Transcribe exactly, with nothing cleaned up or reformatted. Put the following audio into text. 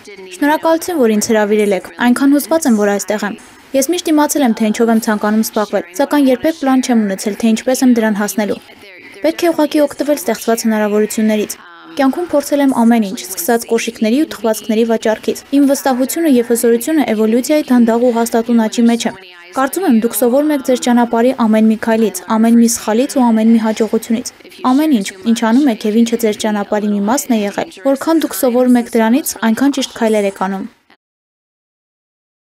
Շնորհակալություն, որ ինձ հրավիրել եք, այնքան հուզված եմ, որ այստեղ եմ։ Ես միշտ իմացել եմ, թե ինչով եմ ցանկանում զբաղվել, սակայն երբեք պլան չեմ ունեցել, թե ինչպես եմ դրան հասնելու։ Պետք է ուղղակի օգտվել ստեղծված հնարավորություններից։ Կյանքում փորձել եմ ամեն ինչ, սկսած կոշիկների ու թխվածքների վաճառքից։ Իմ վստահությունը եւ հզորությունը էվոլյուցիայի դանդաղ ու հաստատուն աճի մեջ է։ Կարծում եմ, դուք սովորում եք ձեր ճանապարհի ամեն մի քայլից, ամեն մի սխալից ու ամեն մի հաջողությունից։ Ամեն ինչ, ինչ անում եք եւ ինչը ձեր ճանապարհի մի մասն է եղել, որքան դուք սովորում եք դրանից, այնքան ճիշտ քայլեր եք անում։